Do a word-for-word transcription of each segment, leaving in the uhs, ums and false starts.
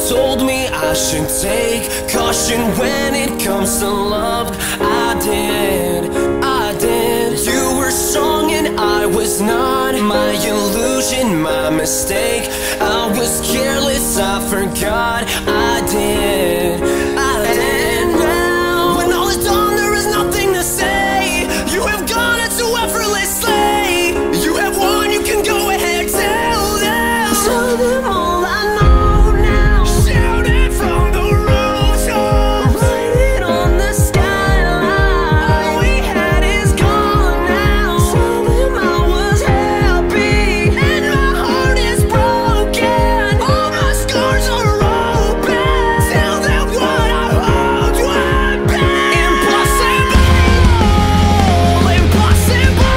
told me I should take caution when it comes to love. I did, I did. You were strong and I was not. My illusion, my mistake. I was careless, I forgot. I did, I did. And now, when all is done, there is nothing to say. You have gone into effortlessly. You have won, you can go ahead, tell them. Tell them all I know now. Shout it from the rooftops. Write it on the skyline. All we had is gone now. Tell them I was happy and my heart is broken. All my scars are open. Tell them what I hoped would be. Impossible, impossible,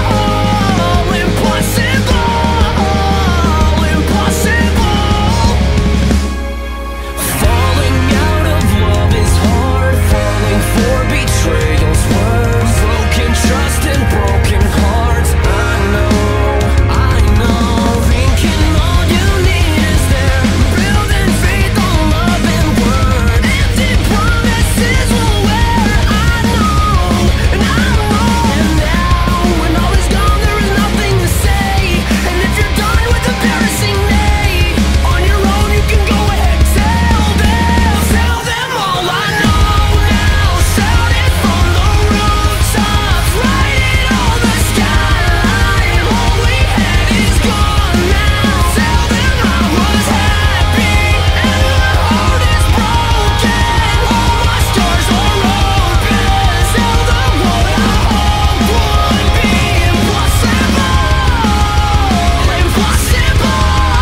impossible, impossible. Falling out of love is hard. Falling for betrayal's worse. Broken trust and broken hearts. I know, I know. Thinking all you need is there. Building faith on love and word. Empty promises will wear. I know, and I know. And now, when all is gone, there is nothing to say. And if you're done with embarrassing me, on your own you can go ahead, tell them. Tell them all I know now. Shout it from the rooftops. Write it on the skyline. All we had is gone now. Tell them I was happy and my heart is broken. All my scars are open. Tell them what I hoped would be. Impossible, impossible,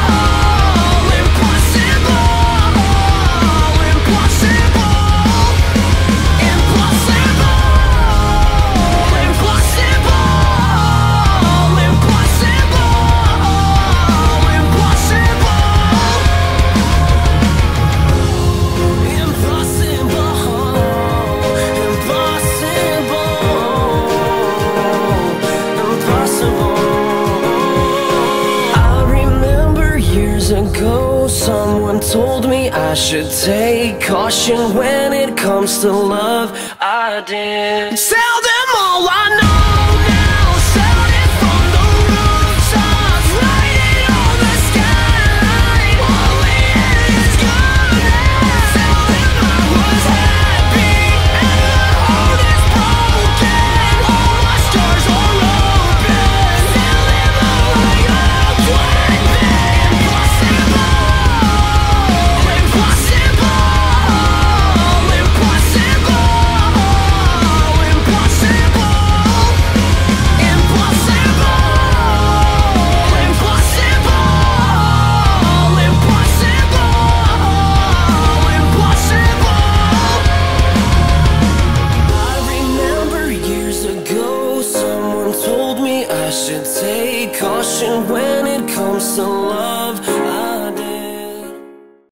I remember years ago, someone told me I should take caution when it comes to love. I did. Tell them all I know now. Shout it from the rooftops. Write it on the skyline. All we had is gone now. Tell them I was happy and my heart is broken. All my scars are open. Tell them all I hoped would be. Impossible, impossible, I should take caution when it comes to love.